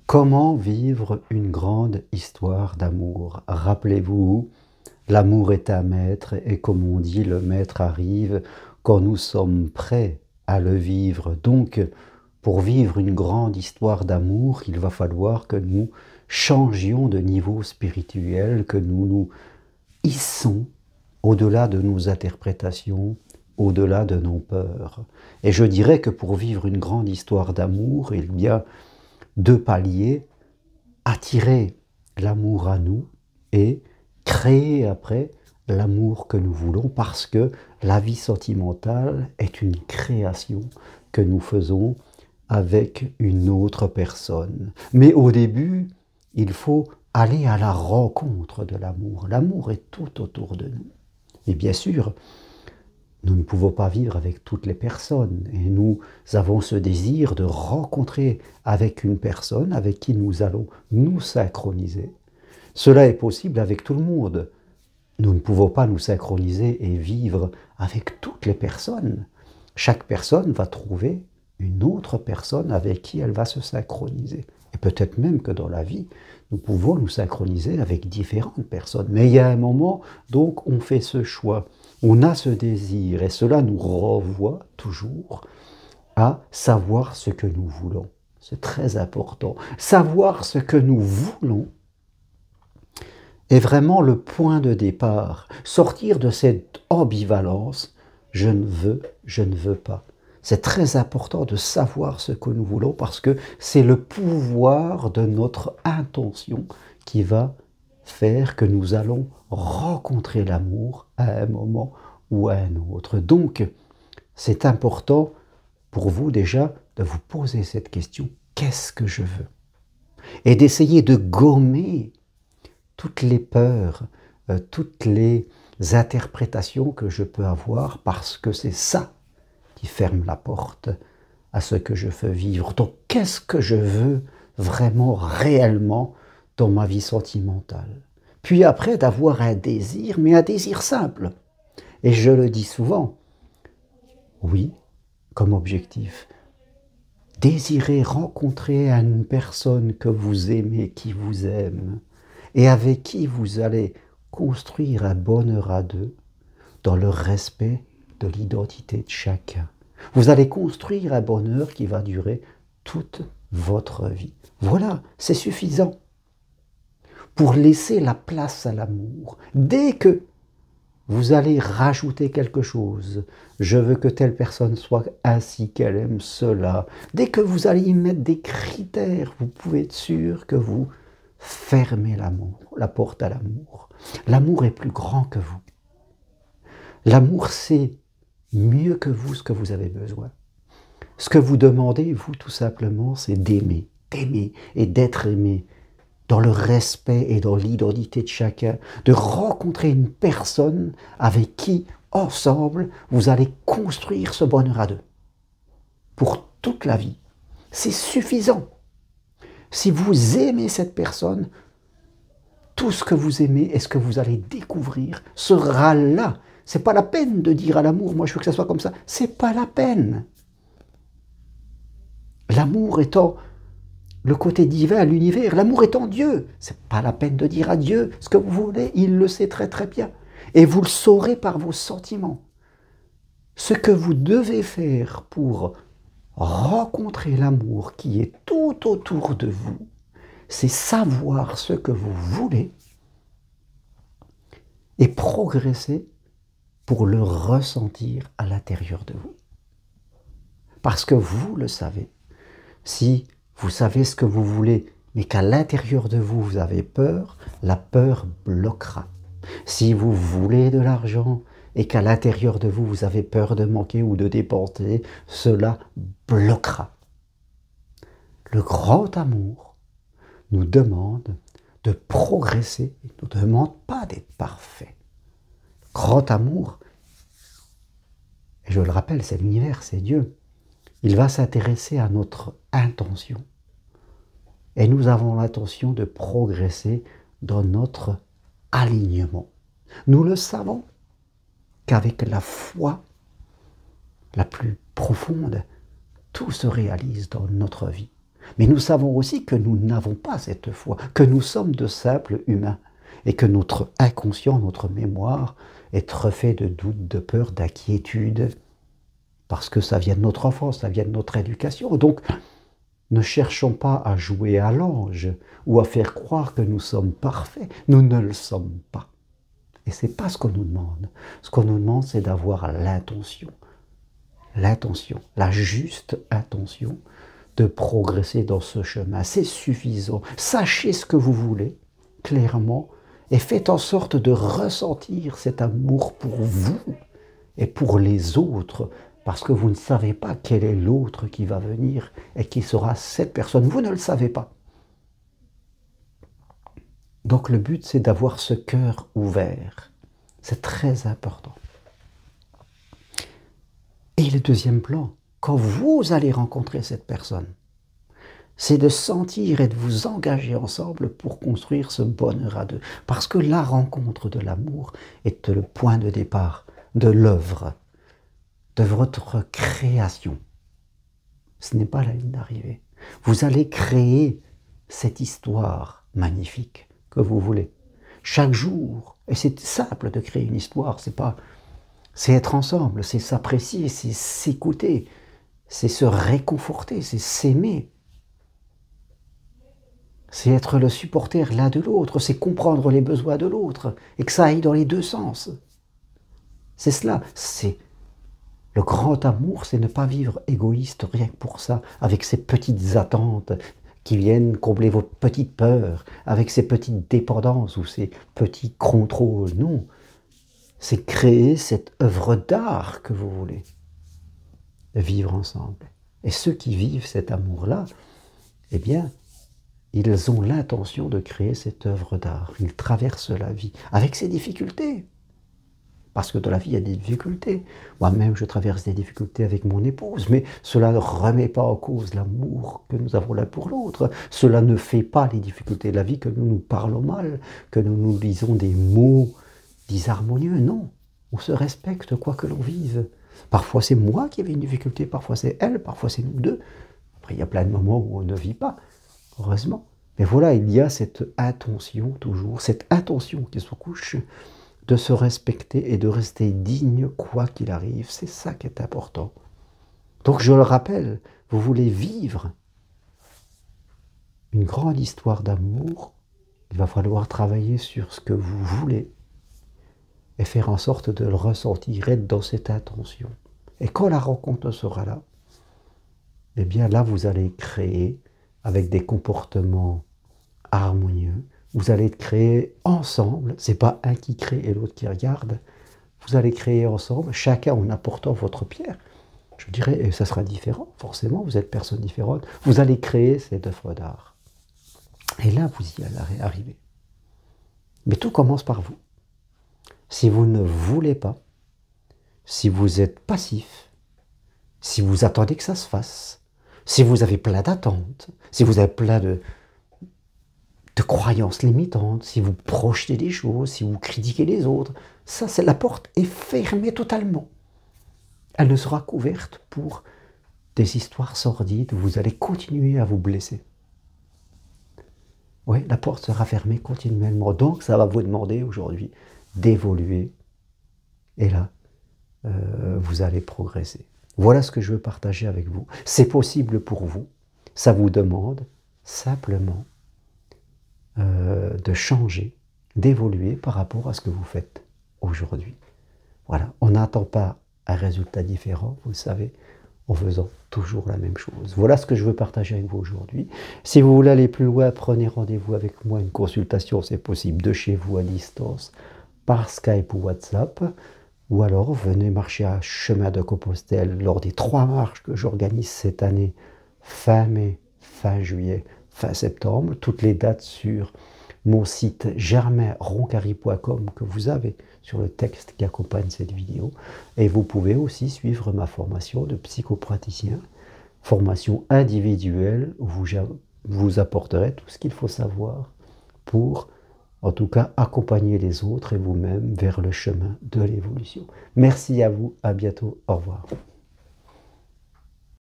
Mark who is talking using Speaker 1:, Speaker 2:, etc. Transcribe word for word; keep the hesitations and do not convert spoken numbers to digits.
Speaker 1: Comment vivre une grande histoire d'amour? Rappelez-vous, l'amour est un maître et comme on dit, le maître arrive quand nous sommes prêts à le vivre. Donc, pour vivre une grande histoire d'amour, il va falloir que nous changions de niveau spirituel, que nous nous hissons au-delà de nos interprétations, au-delà de nos peurs. Et je dirais que pour vivre une grande histoire d'amour, il y a deux paliers: attirer l'amour à nous et créer après l'amour que nous voulons, parce que la vie sentimentale est une création que nous faisons avec une autre personne. Mais au début, il faut aller à la rencontre de l'amour. L'amour est tout autour de nous. Et bien sûr, nous ne pouvons pas vivre avec toutes les personnes et nous avons ce désir de rencontrer avec une personne avec qui nous allons nous synchroniser. Cela est possible avec tout le monde. Nous ne pouvons pas nous synchroniser et vivre avec toutes les personnes. Chaque personne va trouver une autre personne avec qui elle va se synchroniser. Et peut-être même que dans la vie, nous pouvons nous synchroniser avec différentes personnes. Mais il y a un moment, donc, on fait ce choix. On a ce désir et cela nous renvoie toujours à savoir ce que nous voulons. C'est très important. Savoir ce que nous voulons est vraiment le point de départ. Sortir de cette ambivalence, je ne veux, je ne veux pas. C'est très important de savoir ce que nous voulons parce que c'est le pouvoir de notre intention qui va faire que nous allons rencontrer l'amour à un moment ou à un autre. Donc, c'est important pour vous déjà de vous poser cette question: qu'est-ce que je veux? Et d'essayer de gommer toutes les peurs, euh, toutes les interprétations que je peux avoir, parce que c'est ça qui ferme la porte à ce que je veux vivre. Donc, qu'est-ce que je veux vraiment, réellement dans ma vie sentimentale? Puis après, d'avoir un désir, mais un désir simple. Et je le dis souvent, oui, comme objectif, désirez rencontrer une personne que vous aimez, qui vous aime, et avec qui vous allez construire un bonheur à deux, dans le respect de l'identité de chacun. Vous allez construire un bonheur qui va durer toute votre vie. Voilà, c'est suffisant pour laisser la place à l'amour. Dès que vous allez rajouter quelque chose, je veux que telle personne soit ainsi, qu'elle aime cela, dès que vous allez y mettre des critères, vous pouvez être sûr que vous fermez l'amour, la porte à l'amour. L'amour est plus grand que vous. L'amour, c'est mieux que vous ce que vous avez besoin. Ce que vous demandez, vous, tout simplement, c'est d'aimer, d'aimer et d'être aimé, dans le respect et dans l'identité de chacun, de rencontrer une personne avec qui, ensemble, vous allez construire ce bonheur à deux, pour toute la vie. C'est suffisant. Si vous aimez cette personne, tout ce que vous aimez et ce que vous allez découvrir sera là. C'est pas la peine de dire à l'amour, moi je veux que ça soit comme ça. C'est pas la peine. L'amour étant le côté divin, l'univers, l'amour étant Dieu. C'est pas la peine de dire à Dieu ce que vous voulez, il le sait très très bien. Et vous le saurez par vos sentiments. Ce que vous devez faire pour rencontrer l'amour qui est tout autour de vous, c'est savoir ce que vous voulez et progresser pour le ressentir à l'intérieur de vous. Parce que vous le savez. Si vous savez ce que vous voulez, mais qu'à l'intérieur de vous, vous avez peur, la peur bloquera. Si vous voulez de l'argent et qu'à l'intérieur de vous, vous avez peur de manquer ou de dépenser, cela bloquera. Le grand amour nous demande de progresser, il ne nous demande pas d'être parfait. Le grand amour, et je le rappelle, c'est l'univers, c'est Dieu. Il va s'intéresser à notre intention. Et nous avons l'intention de progresser dans notre alignement. Nous le savons qu'avec la foi la plus profonde, tout se réalise dans notre vie. Mais nous savons aussi que nous n'avons pas cette foi, que nous sommes de simples humains et que notre inconscient, notre mémoire est refait de doutes, de peurs, d'inquiétudes, parce que ça vient de notre enfance, ça vient de notre éducation. Donc, ne cherchons pas à jouer à l'ange ou à faire croire que nous sommes parfaits. Nous ne le sommes pas. Et ce n'est pas ce qu'on nous demande. Ce qu'on nous demande, c'est d'avoir l'intention. L'intention, la juste intention de progresser dans ce chemin. C'est suffisant. Sachez ce que vous voulez, clairement, et faites en sorte de ressentir cet amour pour vous et pour les autres, parce que vous ne savez pas quel est l'autre qui va venir et qui sera cette personne. Vous ne le savez pas. Donc le but, c'est d'avoir ce cœur ouvert. C'est très important. Et le deuxième plan, quand vous allez rencontrer cette personne, c'est de sentir et de vous engager ensemble pour construire ce bonheur à deux. Parce que la rencontre de l'amour est le point de départ de l'œuvre, de votre création. Ce n'est pas la ligne d'arrivée. Vous allez créer cette histoire magnifique que vous voulez. Chaque jour, et c'est simple de créer une histoire, c'est pas, c'est être ensemble, c'est s'apprécier, c'est s'écouter, c'est se réconforter, c'est s'aimer. C'est être le supporter l'un de l'autre, c'est comprendre les besoins de l'autre, et que ça aille dans les deux sens. C'est cela, c'est le grand amour, c'est ne pas vivre égoïste rien que pour ça, avec ses petites attentes qui viennent combler vos petites peurs, avec ses petites dépendances ou ses petits contrôles. Non, c'est créer cette œuvre d'art que vous voulez vivre ensemble. Et ceux qui vivent cet amour-là, eh bien, ils ont l'intention de créer cette œuvre d'art. Ils traversent la vie avec ses difficultés. Parce que dans la vie, il y a des difficultés. Moi-même, je traverse des difficultés avec mon épouse, mais cela ne remet pas en cause l'amour que nous avons l'un pour l'autre. Cela ne fait pas les difficultés de la vie que nous nous parlons mal, que nous nous disons des mots disharmonieux. Non, on se respecte quoi que l'on vive. Parfois, c'est moi qui ai une difficulté, parfois c'est elle, parfois c'est nous deux. Après, il y a plein de moments où on ne vit pas. Heureusement. Mais voilà, il y a cette intention toujours, cette intention qui se couche de se respecter et de rester digne quoi qu'il arrive. C'est ça qui est important. Donc je le rappelle, vous voulez vivre une grande histoire d'amour, il va falloir travailler sur ce que vous voulez et faire en sorte de le ressentir, être dans cette intention. Et quand la rencontre sera là, eh bien là vous allez créer avec des comportements harmonieux. Vous allez créer ensemble, c'est pas un qui crée et l'autre qui regarde. Vous allez créer ensemble, chacun en apportant votre pierre. Je dirais, et ça sera différent, forcément, vous êtes personnes différentes. Vous allez créer cette œuvre d'art. Et là, vous y allez arriver. Mais tout commence par vous. Si vous ne voulez pas, si vous êtes passif, si vous attendez que ça se fasse, si vous avez plein d'attentes, si vous avez plein de, de croyances limitantes, si vous projetez des choses, si vous critiquez les autres, ça, c'est la porte est fermée totalement. Elle ne sera couverte pour des histoires sordides où vous allez continuer à vous blesser. Oui, la porte sera fermée continuellement. Donc, ça va vous demander aujourd'hui d'évoluer. Et là, euh, vous allez progresser. Voilà ce que je veux partager avec vous. C'est possible pour vous. Ça vous demande simplement euh, de changer, d'évoluer par rapport à ce que vous faites aujourd'hui. Voilà, on n'attend pas un résultat différent, vous le savez, en faisant toujours la même chose. Voilà ce que je veux partager avec vous aujourd'hui. Si vous voulez aller plus loin, prenez rendez-vous avec moi. Une consultation, c'est possible de chez vous à distance, par Skype ou WhatsApp. Ou alors, venez marcher à Chemin de Compostelle lors des trois marches que j'organise cette année, fin mai, fin juillet, fin septembre. Toutes les dates sur mon site germain roncari point com que vous avez sur le texte qui accompagne cette vidéo. Et vous pouvez aussi suivre ma formation de psychopraticien, formation individuelle où vous, vous apporterez tout ce qu'il faut savoir pour, en tout cas, accompagner les autres et vous-même vers le chemin de l'évolution. Merci à vous, à bientôt, au revoir.